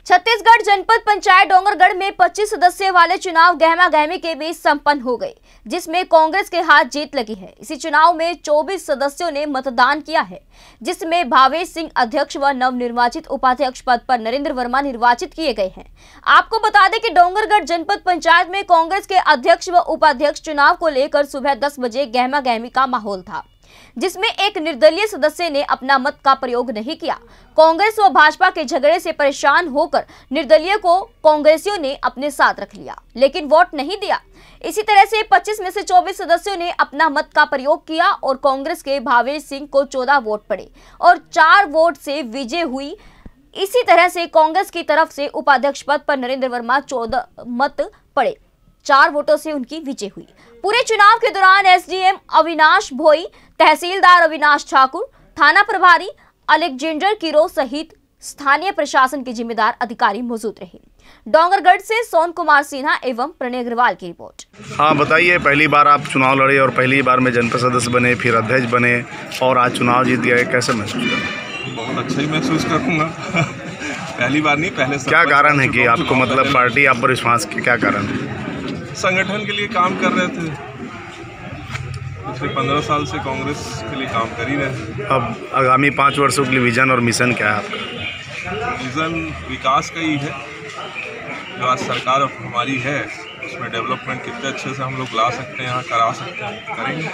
छत्तीसगढ़ जनपद पंचायत डोंगरगढ़ में 25 सदस्य वाले चुनाव गहमा गहमी के बीच संपन्न हो गए, जिसमें कांग्रेस के हाथ जीत लगी है। इसी चुनाव में 24 सदस्यों ने मतदान किया है, जिसमें भावेश सिंह अध्यक्ष व नवनिर्वाचित उपाध्यक्ष पद पर नरेंद्र वर्मा निर्वाचित किए गए हैं। आपको बता दें कि डोंगरगढ़ जनपद पंचायत में कांग्रेस के अध्यक्ष व उपाध्यक्ष चुनाव को लेकर सुबह 10 बजे गहमा गहमी का माहौल था, जिसमें एक निर्दलीय सदस्य ने अपना मत का प्रयोग नहीं किया। कांग्रेस व भाजपा के झगड़े से परेशान होकर निर्दलीय को कांग्रेसियों ने अपने साथ रख लिया, लेकिन वोट नहीं दिया। इसी तरह से 25 में से 24 सदस्यों ने अपना मत का प्रयोग किया और कांग्रेस के भावेश सिंह को 14 वोट पड़े और 4 वोट से विजय हुई। इसी तरह से कांग्रेस की तरफ से उपाध्यक्ष पद पर नरेंद्र वर्मा 14 मत पड़े, 4 वोटों से उनकी विजय हुई। पूरे चुनाव के दौरान एसडीएम अविनाश भोई, तहसीलदार अविनाश ठाकुर, थाना प्रभारी अलेक्जेंडर किरो सहित स्थानीय प्रशासन के जिम्मेदार अधिकारी मौजूद रहे। डोंगरगढ़ से सोन कुमार सिन्हा एवं प्रणय अग्रवाल की रिपोर्ट। हाँ बताइए, पहली बार आप चुनाव लड़े और पहली बार में जनपद सदस्य बने, फिर अध्यक्ष बने और आज चुनाव जीत गए, कैसे महसूस करें? बहुत अच्छा ही महसूस करूँगा। पहली बार नहीं, पहले क्या कारण है कि आपको मतलब पार्टी आप पर विश्वास की, क्या कारण है? संगठन के लिए काम कर रहे थे, पिछले 15 साल से कांग्रेस के लिए काम कर ही रहे। अब आगामी 5 वर्षों के लिए विजन और मिशन क्या है आपका? विजन विकास का ही है, जो आज सरकार हमारी है उसमें डेवलपमेंट कितने अच्छे से हम लोग ला सकते हैं, यहाँ करा सकते हैं, करेंगे।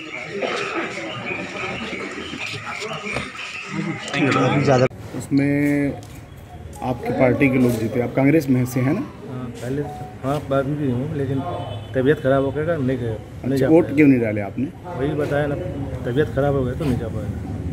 उसमें आपकी पार्टी के लोग जीते, आप कांग्रेस में से हैं ना? पहले हाँ बाद में भी हूँ, लेकिन तबीयत खराब हो गया, नहीं गए। अच्छा, वोट क्यों नहीं डाले आपने? वही बताया ना, तबीयत खराब हो गया तो नहीं जा पाया।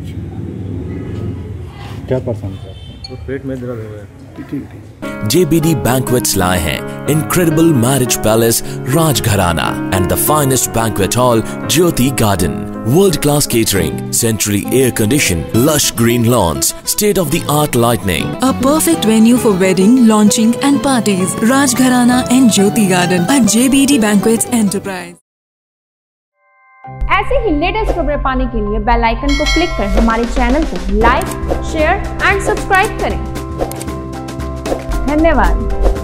क्या पसंद था? तो पेट में दर्द हो गया। JBD Banquets लाए हैं Incredible Marriage Palace Rajgharana and the finest banquet hall Jyoti Garden. World-class catering, centrally air-conditioned, lush green lawns, state-of-the-art lighting. A perfect venue for wedding, launching and parties. Rajgharana and Jyoti Garden at JBD Banquets Enterprise. ऐसे ही latest खबरें पाने के लिए bell icon को click कर हमारे channel को like, share and subscribe करें। धन्यवाद।